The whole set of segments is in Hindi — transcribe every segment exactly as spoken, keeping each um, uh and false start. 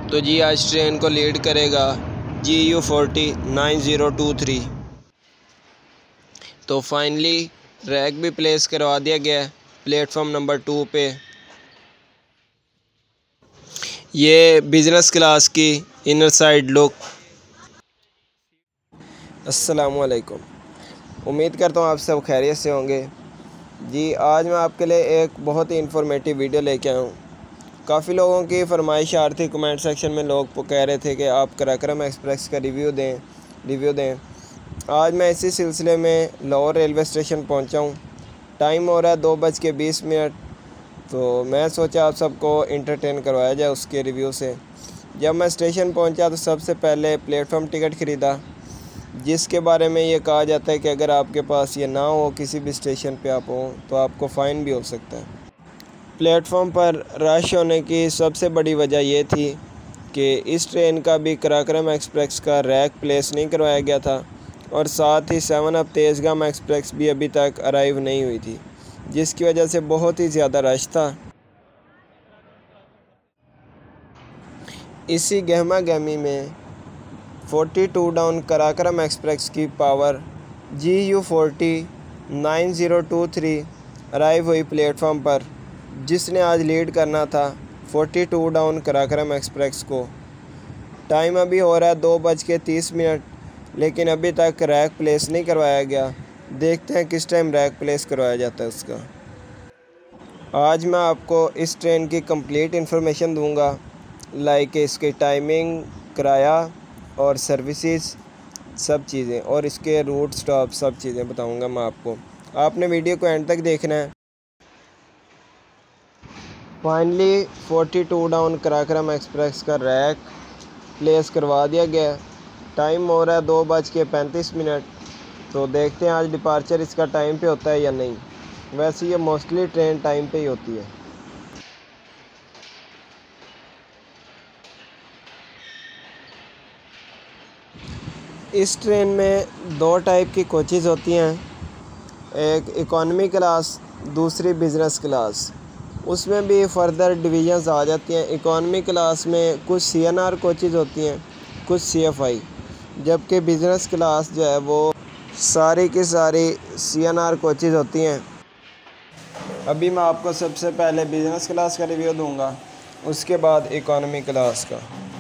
तो जी आज ट्रेन को लीड करेगा G U forty nine zero two three. तो फाइनली रैक भी प्लेस करवा दिया गया है प्लेटफॉर्म नंबर टू पे। ये बिज़नेस क्लास की इनर साइड लुक। अस्सलामुअलैकुम, उम्मीद करता हूँ आप सब खैरियत से होंगे। जी आज मैं आपके लिए एक बहुत ही इंफॉर्मेटिव वीडियो लेके आया हूँ। काफ़ी लोगों की फरमाइश आ रही थी, कमेंट सेक्शन में लोग कह रहे थे कि आप कराक्रम एक्सप्रेस का रिव्यू दें रिव्यू दें आज मैं इसी सिलसिले में लाहौर रेलवे स्टेशन पहुँचा हूँ। टाइम हो रहा है दो बज के बीस मिनट। तो मैं सोचा आप सबको इंटरटेन करवाया जाए उसके रिव्यू से। जब मैं स्टेशन पहुंचा तो सबसे पहले प्लेटफॉर्म टिकट ख़रीदा, जिसके बारे में ये कहा जाता है कि अगर आपके पास ये ना हो किसी भी स्टेशन पे आप हो तो आपको फ़ाइन भी हो सकता है। प्लेटफॉर्म पर रश होने की सबसे बड़ी वजह ये थी कि इस ट्रेन का भी कराक्रम एक्सप्रेस का रैक प्लेस नहीं करवाया गया था और साथ ही सेवन अप तेज़गाम एक्सप्रेस भी अभी तक अराइव नहीं हुई थी, जिसकी वजह से बहुत ही ज़्यादा रश था। इसी गहमा गहमी में forty two down Karakoram express की power G U forty nine zero two three arrive हुई प्लेटफॉर्म पर, जिसने आज लीड करना था forty two down Karakoram express को। टाइम अभी हो रहा है दो बज के तीस मिनट, लेकिन अभी तक रैक प्लेस नहीं करवाया गया। देखते हैं किस टाइम रैक प्लेस करवाया जाता है उसका। आज मैं आपको इस ट्रेन की कंप्लीट इन्फॉर्मेशन दूंगा, लाइक इसकी टाइमिंग, किराया और सर्विसेज, सब चीज़ें, और इसके रूट स्टॉप सब चीज़ें बताऊंगा मैं आपको। आपने वीडियो को एंड तक देखना है। Finally forty two down Karakoram express का रैक प्लेस करवा दिया गया। टाइम हो रहा है दो बज के पैंतीस मिनट। तो देखते हैं आज डिपार्चर इसका टाइम पे होता है या नहीं। वैसे ये मोस्टली ट्रेन टाइम पे ही होती है। इस ट्रेन में दो टाइप की कोचेज़ होती हैं, एक इकॉनमी क्लास, दूसरी बिज़नेस क्लास। उसमें भी फर्दर डिवीज़न्स आ जाती हैं। इकॉनमी क्लास में कुछ सी एन आर कोचेज़ होती हैं, कुछ सी एफ आई, जबकि बिज़नेस क्लास जो है वो सारी की सारी सी एन आर कोचेज़ होती हैं। अभी मैं आपको सबसे पहले बिज़नेस क्लास का रिव्यू दूंगा, उसके बाद इकॉनमी क्लास का।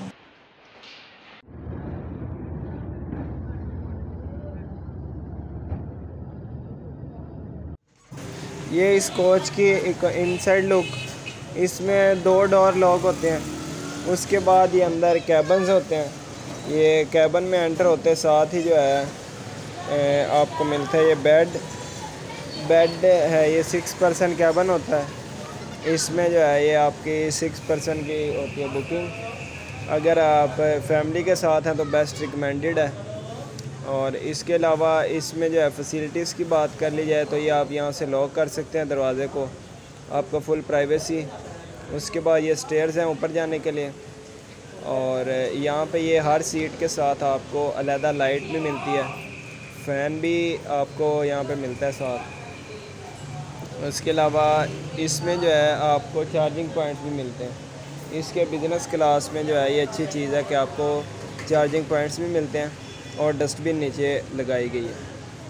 ये इस कोच की एक इनसाइड लुक। इसमें दो डोर लॉक होते हैं, उसके बाद ये अंदर कैबन्स होते हैं। ये कैबन में एंटर होते हैं, साथ ही जो है आपको मिलता है ये बेड बेड है। ये सिक्स पर्सन कैबन होता है। इसमें जो है ये आपकी सिक्स पर्सन की होती है बुकिंग। अगर आप फैमिली के साथ हैं तो बेस्ट रिकमेंडेड है। और इसके अलावा इसमें जो है फैसिलिटीज़ की बात कर ली जाए तो ये आप यहाँ से लॉक कर सकते हैं दरवाज़े को, आपका फुल प्राइवेसी। उसके बाद ये स्टेयर्स हैं ऊपर जाने के लिए, और यहाँ पे ये हर सीट के साथ आपको अलहदा लाइट भी मिलती है, फ़ैन भी आपको यहाँ पे मिलता है साथ। उसके अलावा इसमें जो है आपको चार्जिंग पॉइंट भी मिलते हैं। इसके बिज़नेस क्लास में जो है ये अच्छी चीज़ है कि आपको चार्जिंग पॉइंट्स भी मिलते हैं और डस्टबिन नीचे लगाई गई है।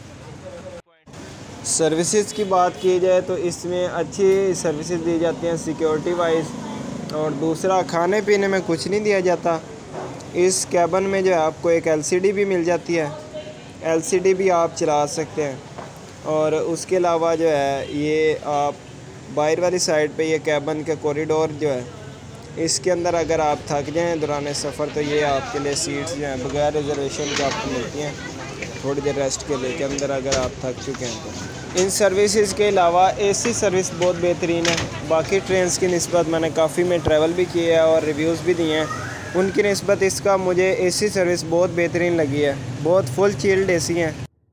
सर्विसेज की बात की जाए तो इसमें अच्छी सर्विसेज दी जाती हैं सिक्योरिटी वाइज, और दूसरा खाने पीने में कुछ नहीं दिया जाता। इस कैबन में जो है आपको एक एल सी डी भी मिल जाती है, एल सी डी भी आप चला सकते हैं। और उसके अलावा जो है ये आप बाहर वाली साइड पे ये कैबन के कॉरिडोर जो है, इसके अंदर अगर आप थक जाएँ दौरान सफ़र तो ये आपके लिए सीट्स जो हैं बगैर रिजर्वेशन के आपको मिलती हैं थोड़ी देर रेस्ट के लिए, के अंदर अगर आप थक चुके हैं तो। इन सर्विसेज के अलावा एसी सर्विस बहुत बेहतरीन है। बाकी ट्रेन्स की निस्बत मैंने काफ़ी में ट्रैवल भी किया है और रिव्यूज़ भी दिए हैं, उनकी निस्बत इसका मुझे एसी सर्विस बहुत बेहतरीन लगी है। बहुत फुल चिल्ड एसी हैं।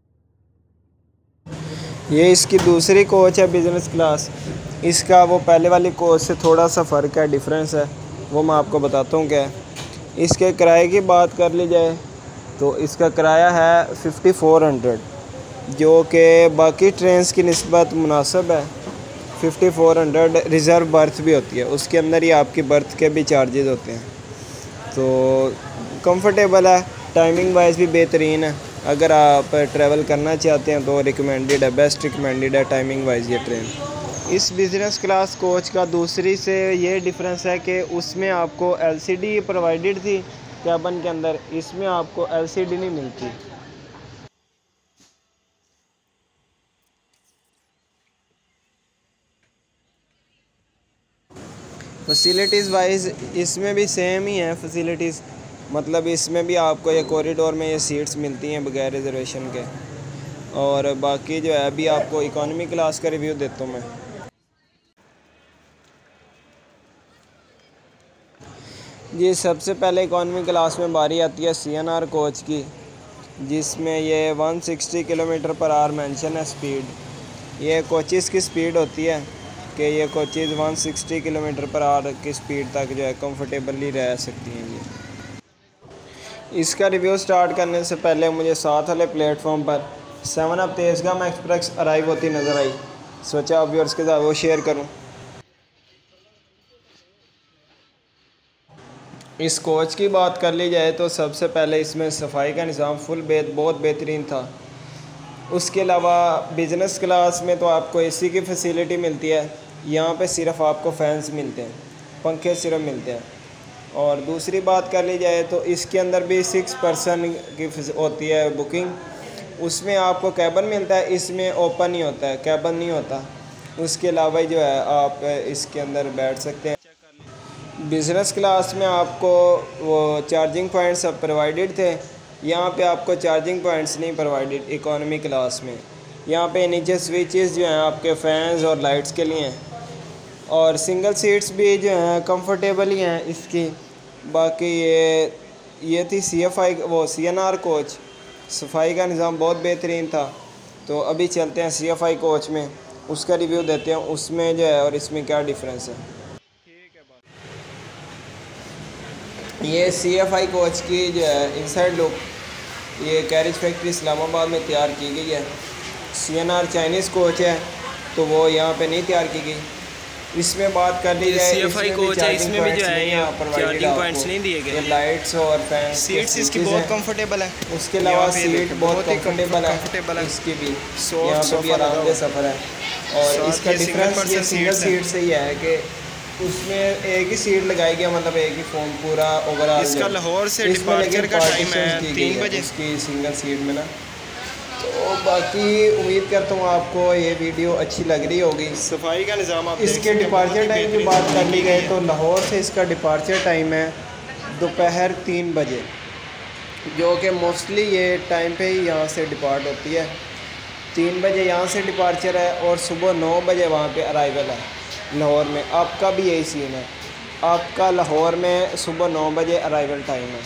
ये इसकी दूसरी कोच है बिज़नेस क्लास। इसका वो पहले वाली कोच से थोड़ा सा फ़र्क है, डिफरेंस है, वो मैं आपको बताता हूँ क्या है। इसके किराए की बात कर ली जाए तो इसका किराया है फिफ्टी फोर हंड्रेड, जो कि बाकी ट्रेन्स की निस्बत मुनासिब है। Fifty four hundred reserve berth भी होती है, उसके अंदर ही आपकी बर्थ के भी चार्जेस होते हैं। तो कंफर्टेबल है, टाइमिंग वाइज भी बेहतरीन है। अगर आप ट्रैवल करना चाहते हैं तो रिकमेंडेड है, बेस्ट रिकमेंडेड है टाइमिंग वाइज ये ट्रेन। इस बिज़नेस क्लास कोच का दूसरी से ये डिफरेंस है कि उसमें आपको एलसीडी प्रोवाइडेड थी कैबिन के अंदर, इसमें आपको एलसीडी नहीं मिलती। फैसिलिटीज़ वाइज इसमें भी सेम ही है फैसिलिटीज़, मतलब इसमें भी आपको ये कॉरिडोर में ये सीट्स मिलती हैं बगैर रिजर्वेशन के। और बाकी जो है अभी आपको इकोनॉमी क्लास का रिव्यू देता हूँ मैं। जी सबसे पहले इकोनॉमी क्लास में बारी आती है सी एन आर कोच की, जिसमें ये एक सौ साठ किलोमीटर पर आवर मेंशन है स्पीड। ये कोचेज़ की स्पीड होती है कि ये कोचेज़ एक सौ साठ किलोमीटर पर आवर की स्पीड तक जो है कंफर्टेबली रह सकती हैं ये। इसका रिव्यू स्टार्ट करने से पहले मुझे साथ वाले प्लेटफॉर्म पर seven up Tezgam express arrive होती नज़र आई, सोचा अब व्यूअर्स के साथ वो शेयर करूं। इस कोच की बात कर ली जाए तो सबसे पहले इसमें सफाई का निज़ाम फुल बेत बहुत बेहतरीन था। उसके अलावा बिज़नेस क्लास में तो आपको एसी की फैसिलिटी मिलती है, यहाँ पे सिर्फ आपको फैंस मिलते हैं, पंखे सिर्फ मिलते हैं। और दूसरी बात कर ली जाए तो इसके अंदर भी सिक्स पर्सन की होती है बुकिंग, उसमें आपको कैबिन मिलता है, इसमें ओपन नहीं होता है, कैबिन नहीं होता। उसके अलावा जो है आप इसके अंदर बैठ सकते हैं। बिज़नेस क्लास में आपको वो चार्जिंग पॉइंट्स सब प्रोवाइडेड थे, यहाँ पे आपको चार्जिंग पॉइंट्स नहीं प्रोवाइडेड इकोनॉमी क्लास में। यहाँ पे नीचे स्विचेस जो हैं आपके फैंस और लाइट्स के लिए हैं, और सिंगल सीट्स भी जो हैं कंफर्टेबल ही हैं इसकी। बाकी ये ये थी सी एफ आई वो सी एन आर कोच, सफाई का निज़ाम बहुत बेहतरीन था। तो अभी चलते हैं सी एफ आई कोच में, उसका रिव्यू देते हैं उसमें जो है और इसमें क्या डिफरेंस है। ये सी एफ आई कोच की जो है इनसाइड लुक, ये कैरिज फैक्ट्री इस्लामाबाद में तैयार की गई है। C N R Chinese coach है तो वो यहाँ पे नहीं तैयार की गई। इसमें बात कर ली जाए सी एफ आई कोच है, इसमें भी जो है चार्जिंग पॉइंट्स नहीं दिए गए, लाइट्स और फैन, सीट्स इसकी बहुत कंफर्टेबल है। उसके अलावा सीट बहुत कंफर्टेबल है इसकी भी, यहाँ पे भी आरामदेह सफ़र है। और इसका डिफरेंस ये सिंगल सीट से ही है कि उसमें एक ही सीट लगाई गया, मतलब एक ही फोन पूरा ओवरऑल। इसका लाहौर से डिपार्चर का टाइम है तीन बजे इसकी सिंगल सीट में ना। तो बाकी उम्मीद करता हूँ आपको ये वीडियो अच्छी लग रही होगी। सफाई का निज़ाम आप इसके डिपार्चर टाइम की बात कर ली गई तो लाहौर से इसका डिपार्चर टाइम है दोपहर तीन बजे, जो कि मोस्टली ये टाइम पे ही यहाँ से डिपार्ट होती है। तीन बजे यहाँ से डिपार्चर है और सुबह नौ बजे वहाँ पे अराइवल है लाहौर में। आपका भी यही सीन है, आपका लाहौर में सुबह नौ बजे अराइवल टाइम है।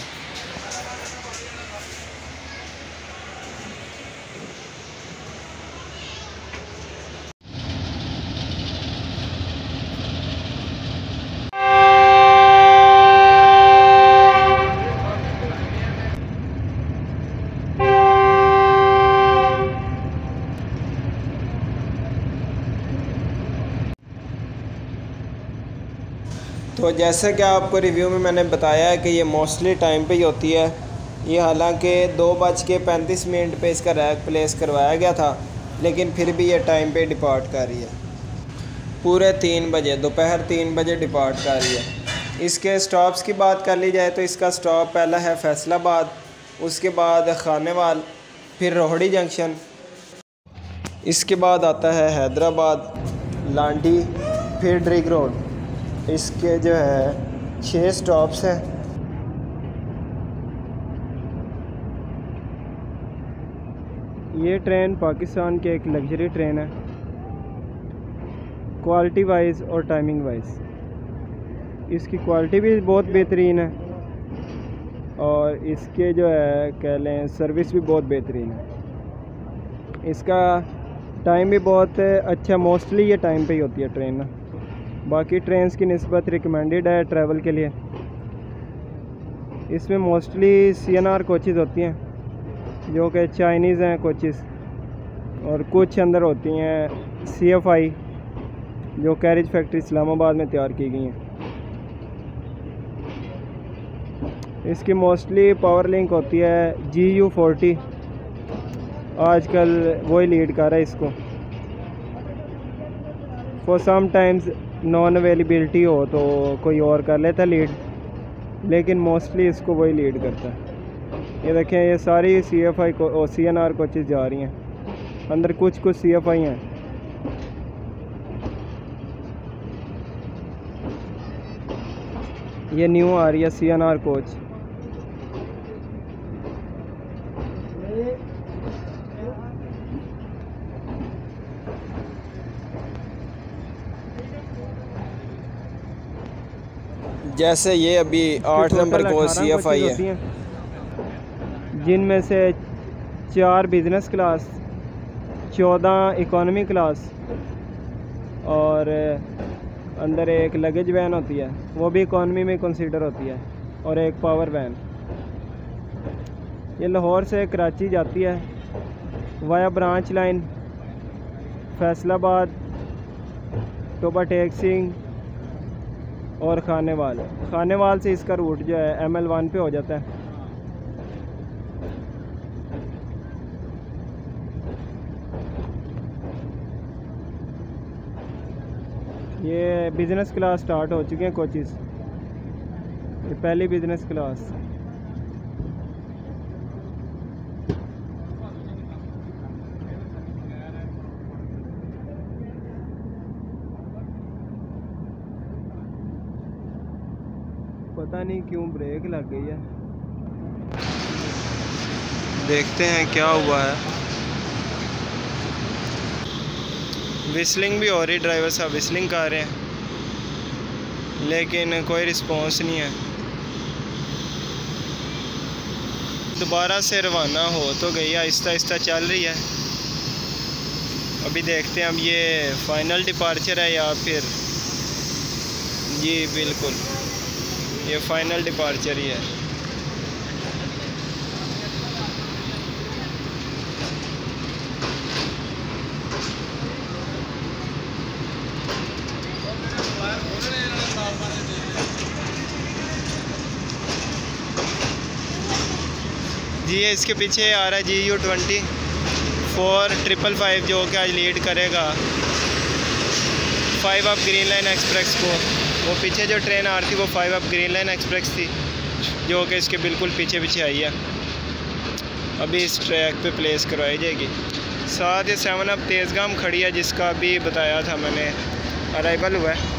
तो जैसे कि आपको रिव्यू में मैंने बताया है कि ये मोस्टली टाइम पे ही होती है। ये हालांकि दो बज के पैंतीस मिनट पे इसका रैक प्लेस करवाया गया था, लेकिन फिर भी ये टाइम पे डिपार्ट कर रही है, पूरे तीन बजे दोपहर तीन बजे डिपार्ट कर रही है। इसके स्टॉप्स की बात कर ली जाए तो इसका स्टॉप पहला है फैसलाबाद, उसके बाद खानेवाल, फिर रोहड़ी जंक्शन, इसके बाद आता है हैदराबाद, लांडी, फिर ड्रिग रोड। इसके जो है छः स्टॉप्स हैं। ये ट्रेन पाकिस्तान की एक लग्जरी ट्रेन है, क्वालिटी वाइज और टाइमिंग वाइज इसकी क्वालिटी भी बहुत बेहतरीन है, और इसके जो है कह लें सर्विस भी बहुत बेहतरीन है। इसका टाइम भी बहुत अच्छा, मोस्टली ये टाइम पे ही होती है ट्रेन ना। बाकी ट्रेन्स की निस्बत रिकमेंडेड है ट्रैवल के लिए। इसमें mostly C N R coaches होती हैं जो कि चाइनीज़ हैं कोचेज़, और कुछ अंदर होती हैं सी एफ आई जो कैरिज फैक्ट्री इस्लामाबाद में तैयार की गई हैं। इसकी मोस्टली पावर लिंक होती है जी यू फोर्टी, आजकल वही लीड कर रहा है इसको। For some times non availability हो तो कोई और कर लेता है लीड, लेकिन मोस्टली इसको वही लीड करता है। ये देखें, ये सारी सी एफ आई को सी एन आर कोचेज़ जा रही हैं, अंदर कुछ कुछ सी एफ आई हैं। ये न्यू आ रही है सी एन आर कोच। जैसे ये अभी आठ number coach C F I है, जिनमें से चार बिजनेस क्लास, चौदह इकोनॉमी क्लास और अंदर एक लगेज वैन होती है, वो भी इकोनॉमी में कंसीडर होती है, और एक पावर वैन। ये लाहौर से कराची जाती है via branch line, Faisalabad, Toba Tek Singh और खानेवाल। खानेवाल से इसका रूट जो है एम एल वन पे हो जाता है। ये बिज़नेस क्लास स्टार्ट हो चुके हैं कोचेस, ये पहली बिज़नेस क्लास। पता नहीं क्यों ब्रेक लग गई है, देखते हैं क्या हुआ है। विस्लिंग भी हो रही, ड्राइवर साहब विस्लिंग कर रहे हैं, लेकिन कोई रिस्पॉन्स नहीं है। दोबारा से रवाना हो तो गई, आहिस्ता आहिस्ता चल रही है। अभी देखते हैं अब ये फाइनल डिपार्चर है या फिर, जी बिल्कुल ये फाइनल डिपार्चर ही है। जी ये इसके पीछे आ रहा है G U twenty four triple five, जो कि आज लीड करेगा five up green line express को। वो पीछे जो ट्रेन आ रही थी वो five up green line express थी, जो कि इसके बिल्कुल पीछे पीछे आई है। अभी इस ट्रैक पे प्लेस करवाई जाएगी। साथ ही सेवन अप तेज़गाम खड़ी है, जिसका भी बताया था मैंने, अराइवल हुआ है।